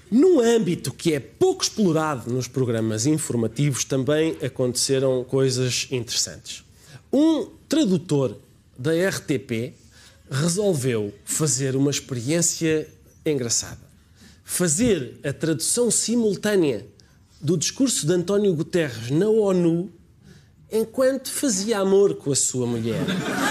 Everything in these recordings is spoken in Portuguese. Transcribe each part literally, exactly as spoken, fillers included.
Num âmbito que é pouco explorado nos programas informativos, também aconteceram coisas interessantes. Um tradutor da R T P resolveu fazer uma experiência engraçada. Fazer a tradução simultânea do discurso de António Guterres na ONU enquanto fazia amor com a sua mulher.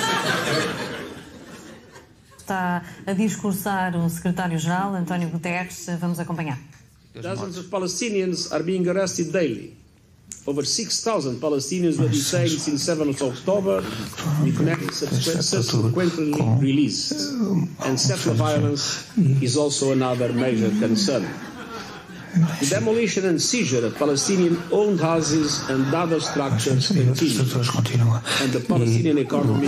Está a discursar o secretário-geral, António Guterres. Vamos acompanhar. Dozens of Palestinians are being arrested daily. Over six thousand Palestinians were detained since seventh of October, with subsequently released. And settler violence is also another major concern. The demolition and seizure of Palestinian-owned houses and other structures continue, and the Palestinian economy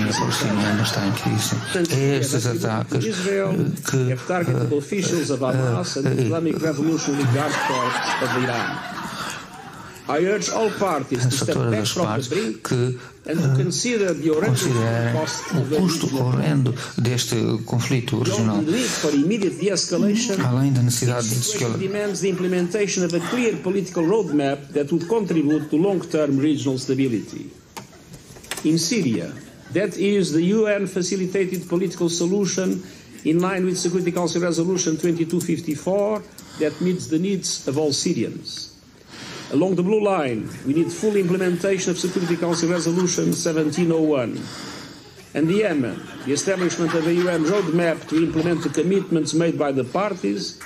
is Israel have targeted officials of Hamas and the Islamic Revolutionary Guard Corps of Iran. I urge all parties to step back from the brink and to consider the horrendous cost of the horrendo deste conflito regional. The need for immediate de-escalation além da necessidade de escalada demands the implementation of a clear political roadmap that would contribute to long-term regional stability. In Syria, that is the U N-facilitated political solution in line with Security Council Resolution twenty-two fifty-four that meets the needs of all Syrians. Along the blue line, we need full implementation of Security Council Resolution seventeen oh one. And the Yemen, the establishment of a U N roadmap to implement the commitments made by the parties.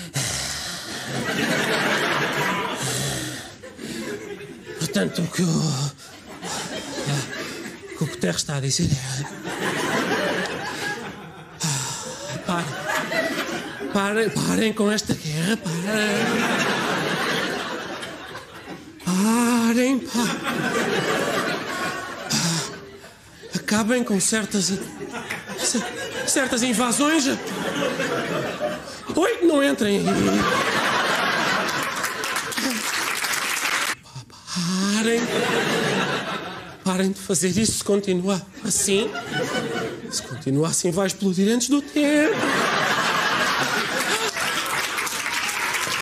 Portanto, o que o, o que o Guterres está a dizer é... Parem. Parem, parem com esta guerra, parem. Parem, parem. Acabem com certas... certas invasões. Oi, não entrem. Parem. Parem de fazer isso. Se continuar assim... Se continuar assim, vai explodir antes do tempo.